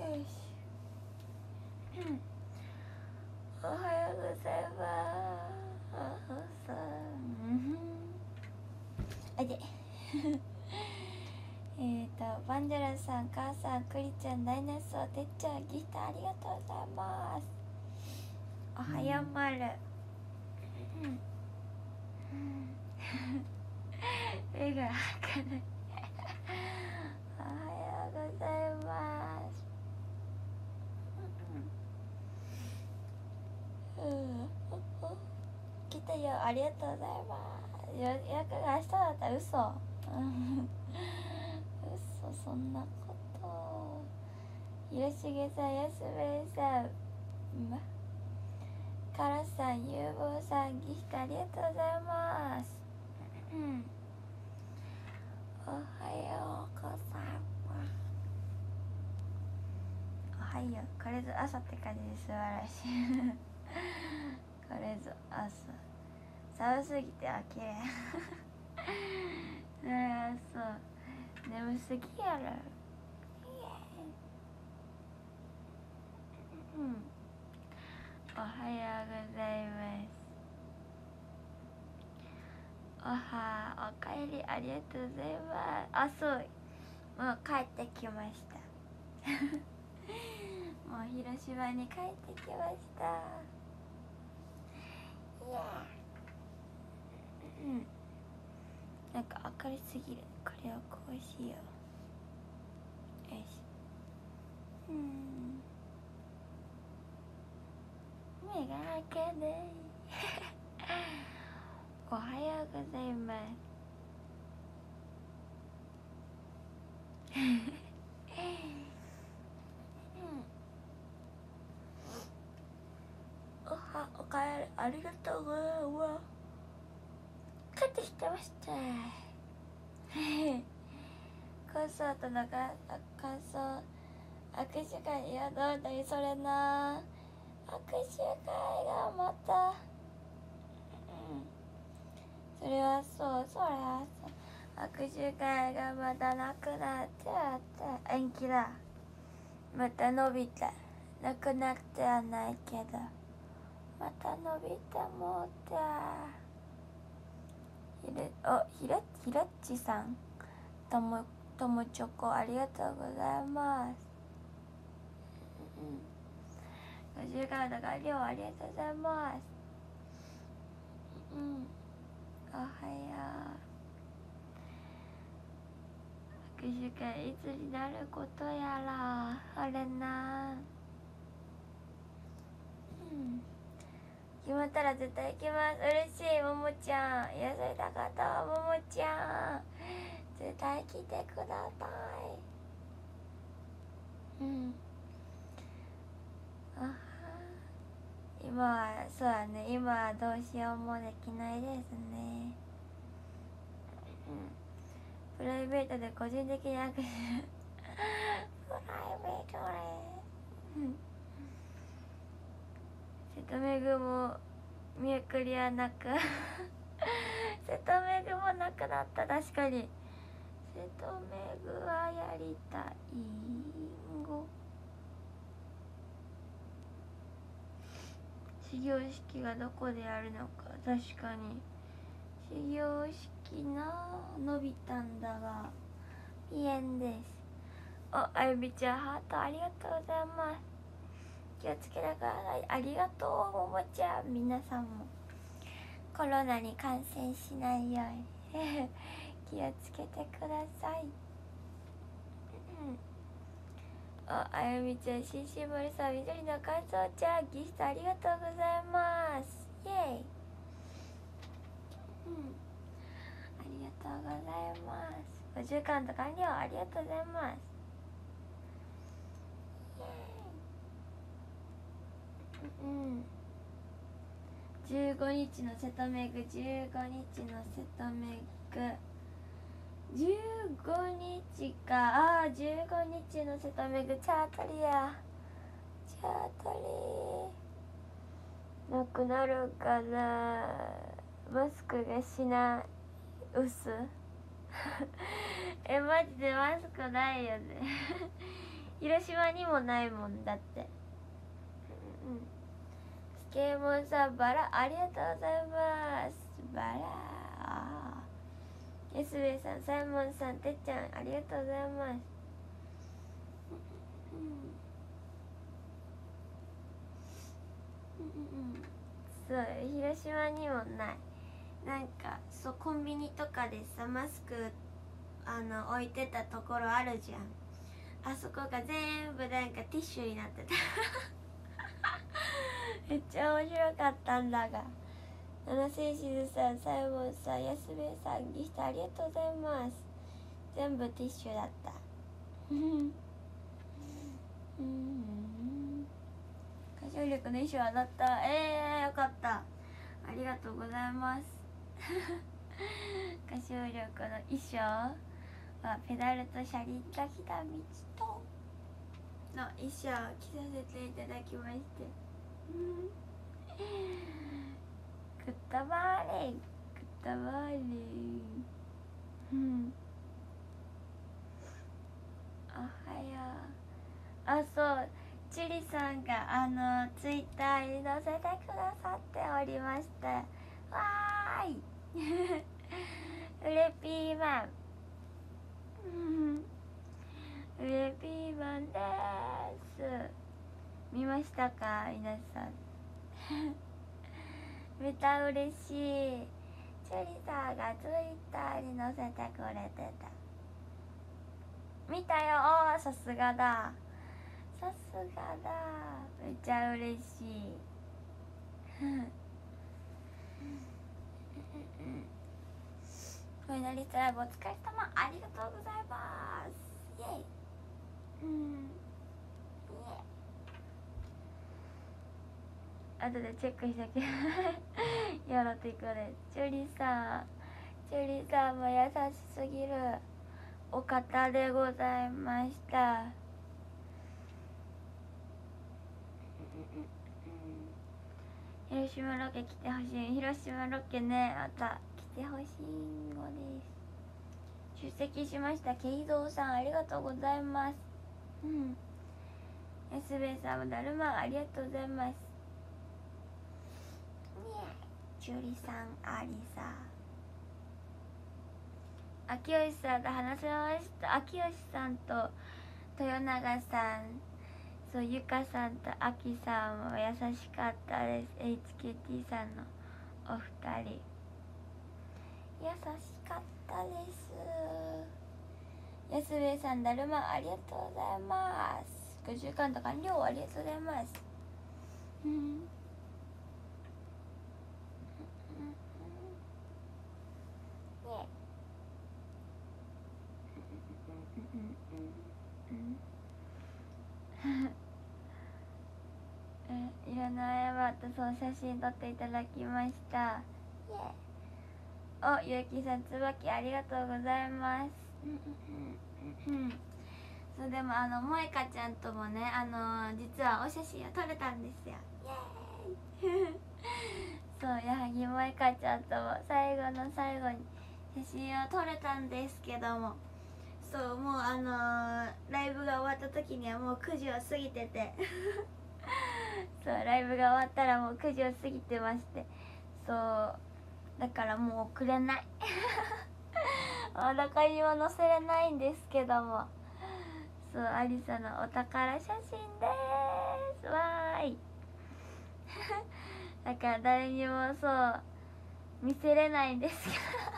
しおはようございますあでバンジャラさん、母さん、クリちゃん、ダイナソー、てっちゃん、ギフトありがとうございます。おはようまる目が開かないおはようございます来たよ、ありがとうございます。予約が明日だったら嘘そんなこと広重さん、やすべさん、からさん、ゆうぼうさん、ギフトありがとうございますおはようございますおはよう、これぞ朝って感じで素晴らしいこれぞ朝寒すぎてあきれそう眠すぎやろおはようございますおかえりありがとうございますそうもう帰ってきましたもう広島に帰ってきましたいやなんか明るすぎるこれをこうしようよし目が開かないおはようございますおかえりありがとうございます帰ってきてましたコンサートの感想握手会、いやどうだいそれな握手会がまたそれはそう握手会がまたなくなって延期だまた伸びたなくなってはないけどまた伸びてもうたひらっちさんともチョコありがとうございます50カードが量ありがとうございますおはよう握手会いつになることやらあれな決まったら絶対行きます嬉しいももちゃん野菜高田ももちゃん絶対来てください今はそうだね今はどうしようもできないですねプライベートで個人的に握手プライベートで瀬戸めぐも見送りはなく瀬戸めぐもなくなった確かに瀬戸めぐはやりたい始業式がどこでやるのか確かに始業式伸びたんだがピエンですあゆみちゃんハートありがとうございます気をつけながらありがとうももちゃん皆さんもコロナに感染しないように気をつけてくださいあゆみちゃんしんしんぼりさん緑の感想ちゃんギフトありがとうございますイエイありがとうございます50カウント完了ありがとうございます15日の瀬戸めぐ15日の瀬戸めぐ15日か15日の瀬戸めぐチャートリなくなるかなマスクがしない薄マジでマスクないよね広島にもないもんだって。スケモンさんバラありがとうございます。バラヤスベさん、サイモンさん、てっちゃんありがとうございます。そう広島にもない。なんかそうコンビニとかでさマスク置いてたところあるじゃん。あそこが全部なんかティッシュになってためっちゃ面白かったんだが。七星しずさん、サイモンさん、安部さん、ギフトありがとうございます。全部ティッシュだった歌唱力の衣装当たった。よかった、ありがとうございます歌唱力の衣装はペダルと車輪が来た道との衣装を着させていただきましてグッドモーニング、グッドモーニングおはよう。あ、そうチリさんがツイッターに載せてくださっておりまして、わーいうれピーマンうれピーマンです。見ましたか皆さんめた嬉しい。チュリさんがツイッターに載せてくれてた。見たよ。さすがだ、さすがだ、めっちゃ嬉しいファイナリストライブお疲れ様、ありがとうございます。イエイ後でチェックしてきよろてくれ。チュリさんも優しすぎるお方でございました。広島ロケ来てほしい。広島ロケね、また来てほしいのです。出席しましたケイドウさん、ありがとうございます。安部さんもだるまありがとうございます。チュリさん、ありさ秋吉さんと話しました。秋吉さんと豊永さん、そうゆかさんとあきさんも優しかったです。 HKT さんのお二人優しかったです。安部さん、だるまありがとうございます。50巻と完了ありがとうございます。いろんな謝ってそう写真撮っていただきました。ゆうきさん、つばきありがとうございます。そうでも萌香ちゃんともね実はお写真を撮れたんですよ。イエーイそう矢作萌香ちゃんとも最後の最後に写真を撮れたんですけども、そうもうライブが終わった時にはもう9時を過ぎててそうライブが終わったらもう9時を過ぎてまして、そうだからもう送れないどこにも載せれないんですけども、そうアリサのお宝写真ですわーいだから誰にもそう見せれないんですけ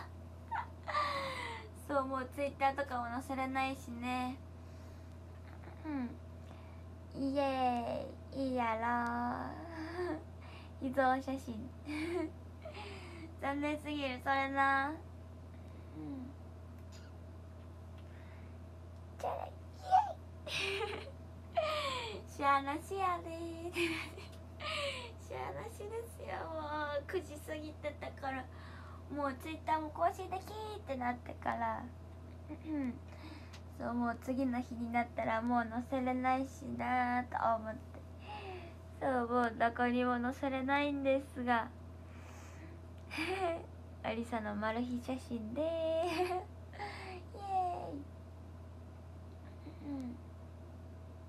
どそうもうツイッターとかも載せれないしね。イエーイいいやろ秘蔵写真残念すぎるそれな。じゃあイエイしゃあなしやでしゃあなしですよ。もう9時過ぎてたからもうツイッターも更新できーってなってからそうもう次の日になったらもう載せれないしなーと思って、そうもうどこにも載せれないんですがアリサのマル秘写真でーイエーイ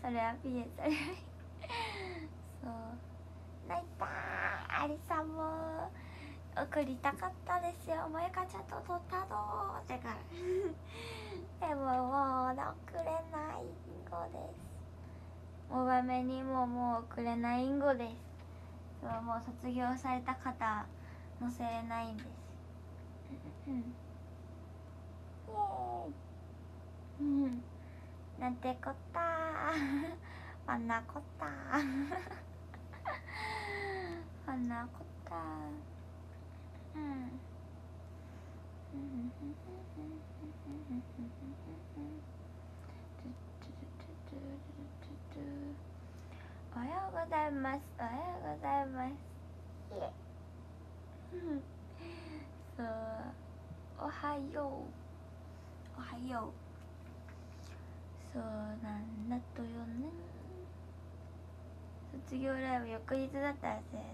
れはピエそれはそう泣いたー。アリさんも送りたかったですよ。もゆかちゃんと撮ったのってからでももう送れない語です。大場面にももう送れない語です。そうもう卒業された方載せれないんです。イエーイなんてこったーあんなこったーあんなこったおはようございます。おはようございます。いえそうおはようおはよう。そうなんだとよね。卒業ライブ翌日だったら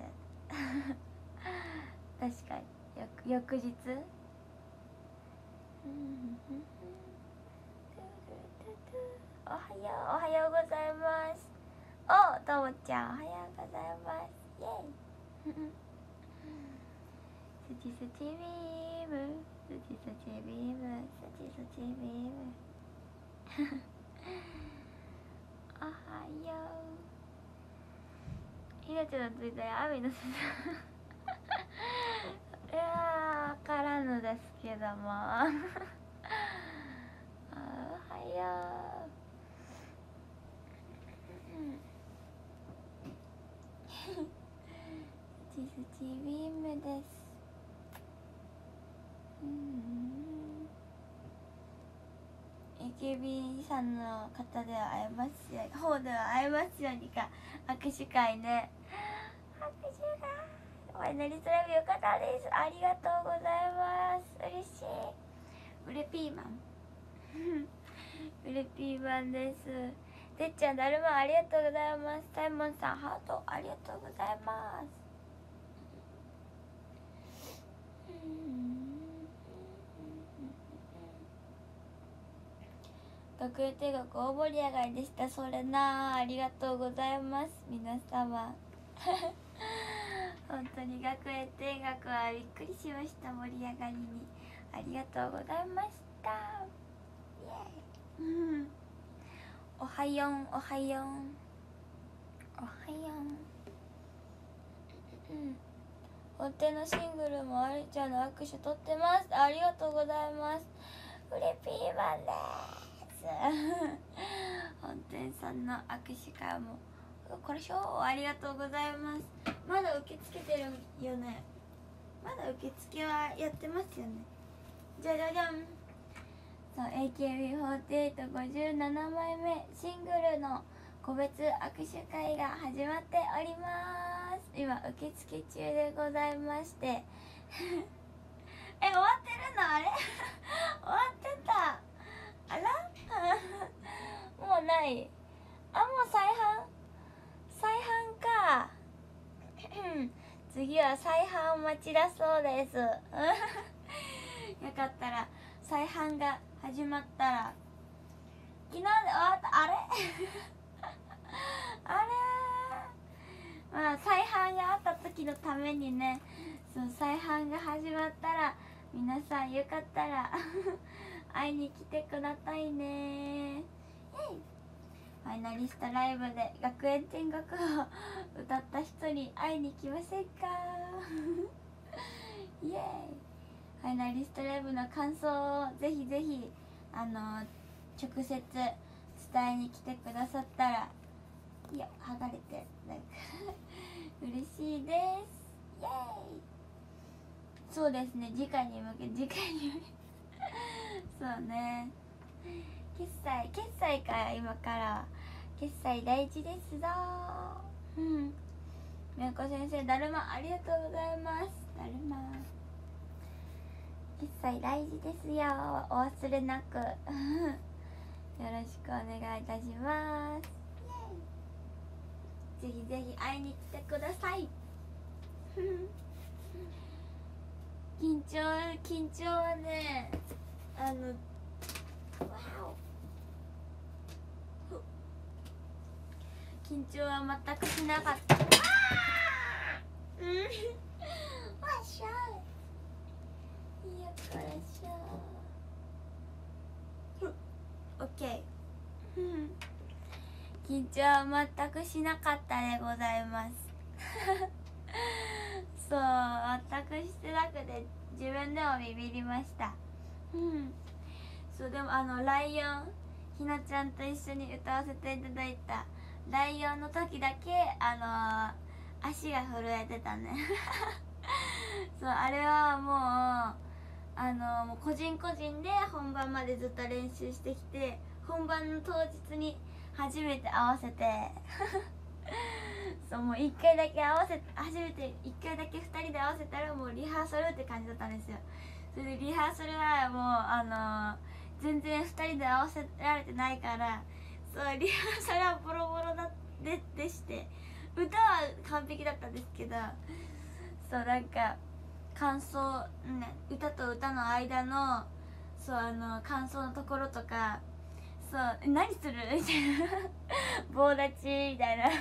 確かに翌日おはようおはようございます。おともちゃんおはようございます。イエイスチスチビームスチスチビームスチスチビームおはよう。命のついたや雨のすずいやーからぬですけどもおはようスチビームです。AKB さんの方では会えますよ方では会えますようにか握手会ね。握手会ファイナリストライブよかったです。ありがとうございます。嬉しい。ウレピーマンウレピーマンです。てっちゃんだるまありがとうございます。サイモンさんハートありがとうございます。学園定学大盛り上がりでした。それなありがとうございます皆様本当に学園定学はびっくりしました。盛り上がりにありがとうございました。イエーイおはよんおはよんおはよん本店のシングルもありちゃんの握手取ってます。ありがとうございます。フレピーマンです本店さんの握手会もこれありがとうございます。まだ受け付けてるよね。まだ受付はやってますよね。じゃじゃじゃん。そう AKB4857 枚目シングルの個別握手会が始まっております。今受付中でございまして終わってるのあれ終わってたあらもうないあもう再販か次は再販お待ちだそうですよかったら再販が始まったら昨日で終わったあれあれまあ再販があった時のためにねそう再販が始まったら皆さんよかったら会いに来てくださいね。ファイナリストライブで学園天国を歌った人に会いに来ませんかイエーイ。ファイナリストライブの感想をぜひぜひ直接伝えに来てくださったらいや剥がれてなんか嬉しいです。イエーイ。そうですね次回に向けそうね決済か今から決済大事ですぞみやこ先生だるまありがとうございます。だるま決済大事ですよお忘れなくよろしくお願いいたします。ぜひぜひ会いに来てください緊張はねわ緊張は全くしなかった。うん、わっしゃいやからしゃオッケー緊張は全くしなかったでございますそう全くしてなくて自分でもビビりました。そうでもライオンひなちゃんと一緒に歌わせていただいたライオンの時だけ足が震えてたねそうあれはもう個人個人で本番までずっと練習してきて本番の当日に初めて合わせてそうもう1回だけ初めて1回だけ2人で合わせたらもうリハーサルって感じだったんですよ。それでリハーサルはもう全然2人で合わせられてないからそうリハーサルはボロボロでして歌は完璧だったんですけどそうなんか感想、ね、歌と歌の間のそう感想のところとかそう何するみたいな棒立ちみたいな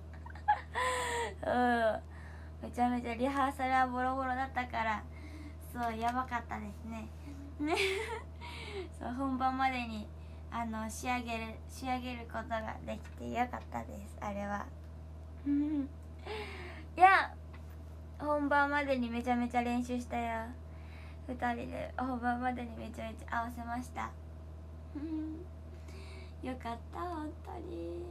めちゃめちゃリハーサルはボロボロだったからそうやばかったですねそう本番までに仕上げることができてよかったですあれはいや本番までにめちゃめちゃ練習したよ。2人で本番までにめちゃめちゃ合わせましたよかった本当に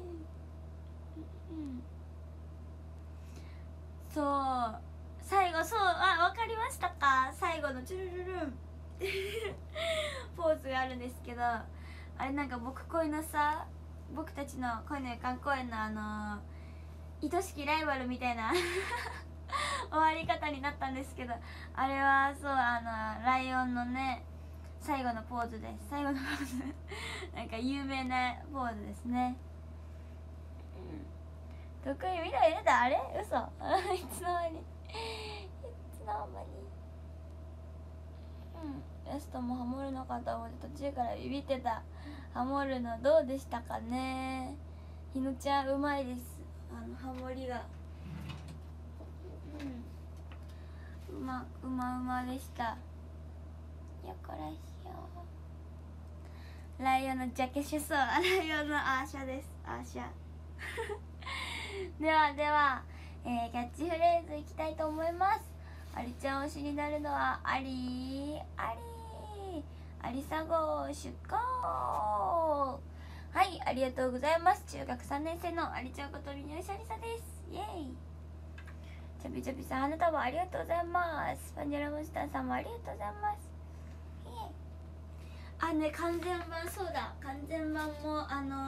そう最後そうわかりましたか最後のチュルルルンポーズがあるんですけどあれなんか僕たちの恋の予感公演の愛しきライバルみたいな終わり方になったんですけどあれはそうライオンのね最後のポーズです最後のポーズなんか有名なポーズですね得意未来入れたあれ嘘いつの間にラストもハモるのかと思って途中からビビってた。ハモるのどうでしたかね。ひのちゃんうまいです、ハモりがうまでした。よこらしよライオンのジャケシュそうライオンのアーシャですアーシャでは、キャッチフレーズいきたいと思います。アリちゃん推しになるのはアリサゴ出航。はいありがとうございます。中学3年生のアリちゃんことみのりさりさです。イエーイ。ちょびちょびさん花束ありがとうございます。パンジャラモンスターさんもありがとうございます。ね完全版そうだ完全版も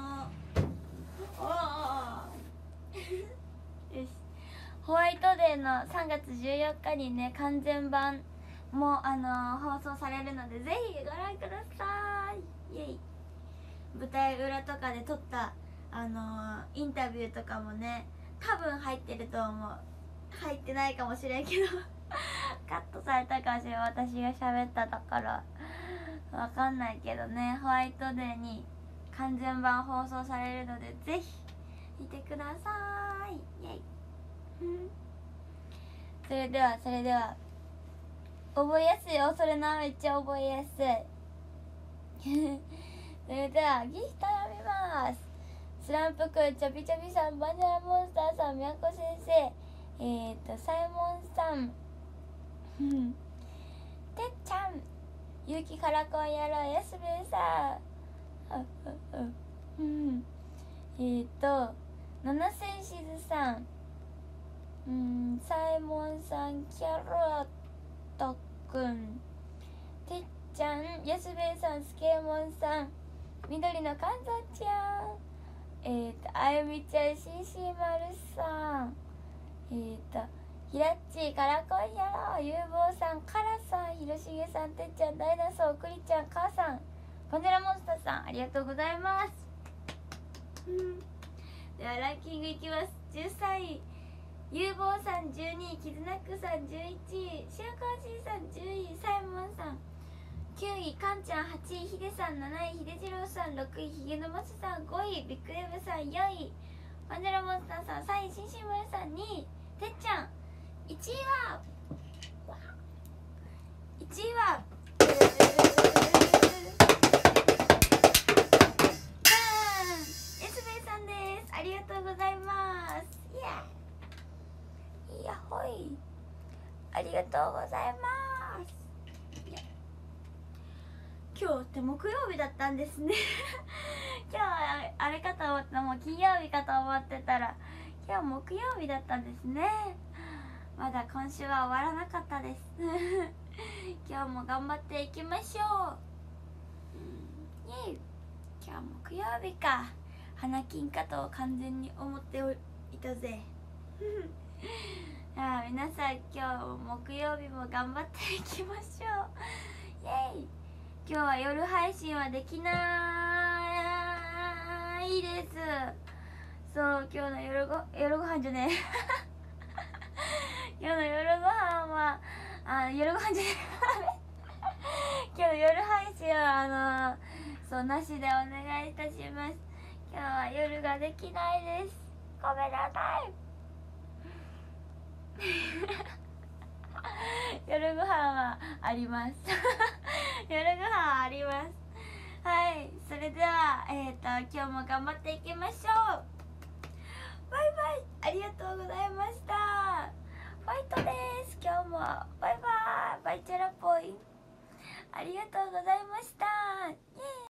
よしホワイトデーの3月14日にね完全版も放送されるのでぜひご覧ください。イエイ。舞台裏とかで撮ったインタビューとかもね多分入ってると思う。入ってないかもしれんけどカットされたかもしれん私が喋ったところわかんないけどねホワイトデーに完全版放送されるのでぜひ見てください。イエイそれでは覚えやすいよそれなめっちゃ覚えやすいそれではギフト読みます。スランプくんちょびちょびさんバニラモンスターさんみやこ先生サイモンさんてっちゃんゆうきからこんやろやすべえさん七千しずさんサイモンさんキャロットくんてっちゃんやすべえさんスケーモンさん緑のかんぞちゃんあゆみちゃんしんしーまるさんひらっちからこんやろゆうぼうさんからさんひろしげさんてっちゃんダイナソーくりちゃん母さんパネラモンスターさんありがとうございますではランキングいきます。13位ゆうぼうさん、12位キズナックさん、11位シュウコージーさん、10位サイモンさん、9位カンちゃん、8位ヒデさん、7位ヒデジローさん、6位ヒゲのマスさん、5位ビッグデブさん、4位マンジェラモンスターさん、3位シンシン村さん、2位てっちゃん、1位はじゃーん、エスベイさんです。ありがとうございます。いやほい、ありがとうございます。今日って木曜日だったんですね今日あれかと思った、もう金曜日かと思ってたら今日木曜日だったんですね。まだ今週は終わらなかったです今日も頑張っていきましょう。イエイ、今日木曜日か。花金かと完全に思っていたぜ皆さん、今日木曜日も頑張っていきましょう。イエイ、今日は夜配信はできないです。そう、今日の夜ご飯じゃねえ今日の夜ご飯は夜ご飯じゃねえ今日の夜配信はそうなしでお願いいたします。今日は夜ができないです。ごめんなさい夜ご飯はあります夜ご飯はあります。はい、それでは今日も頑張っていきましょう。バイバイ、ありがとうございました。ファイトです。今日もバイバイ、バイチャラポイ、ありがとうございました。イエーイ。